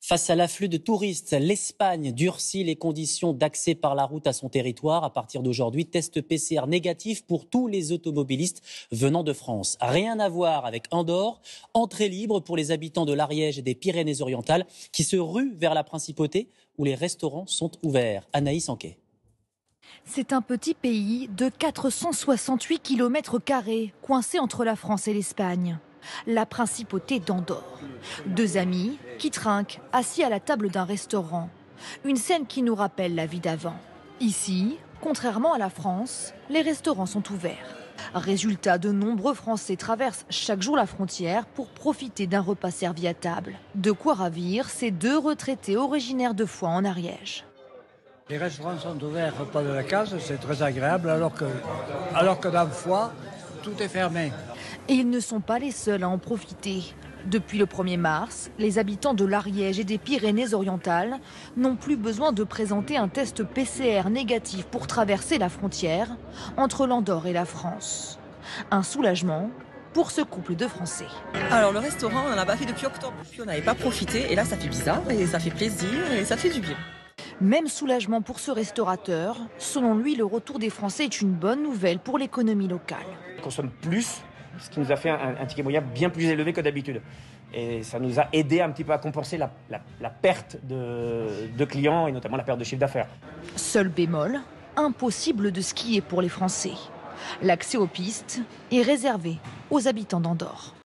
Face à l'afflux de touristes, l'Espagne durcit les conditions d'accès par la route à son territoire. À partir d'aujourd'hui, test PCR négatif pour tous les automobilistes venant de France. Rien à voir avec Andorre, entrée libre pour les habitants de l'Ariège et des Pyrénées-Orientales qui se ruent vers la principauté où les restaurants sont ouverts. Anaïs Anquet. C'est un petit pays de 468 km², coincé entre la France et l'Espagne. La principauté d'Andorre. Deux amis qui trinquent, assis à la table d'un restaurant. Une scène qui nous rappelle la vie d'avant. Ici, contrairement à la France, les restaurants sont ouverts. Résultat, de nombreux Français traversent chaque jour la frontière pour profiter d'un repas servi à table. De quoi ravir ces deux retraités originaires de Foix en Ariège. Les restaurants sont ouverts, repas de la case, c'est très agréable, alors que dans Foix, tout est fermé. Et ils ne sont pas les seuls à en profiter. Depuis le 1er mars, les habitants de l'Ariège et des Pyrénées-Orientales n'ont plus besoin de présenter un test PCR négatif pour traverser la frontière entre l'Andorre et la France. Un soulagement pour ce couple de Français. Alors le restaurant, on n'en a pas fait depuis octobre, puis on n'avait pas profité, et là ça fait bizarre, et ça fait plaisir, et ça fait du bien. Même soulagement pour ce restaurateur. Selon lui, le retour des Français est une bonne nouvelle pour l'économie locale. On consomme plus, ce qui nous a fait un ticket moyen bien plus élevé que d'habitude. Et ça nous a aidé un petit peu à compenser la perte de clients et notamment la perte de chiffre d'affaires. Seul bémol, impossible de skier pour les Français. L'accès aux pistes est réservé aux habitants d'Andorre.